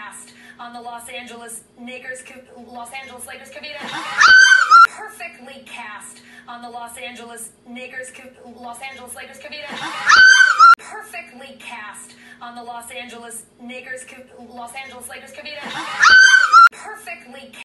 cast on the Los Angeles Lakers Kavita. Perfectly cast on the Los Angeles Lakers Kavita. Perfectly cast on the Los Angeles Lakers Kavita. Perfectly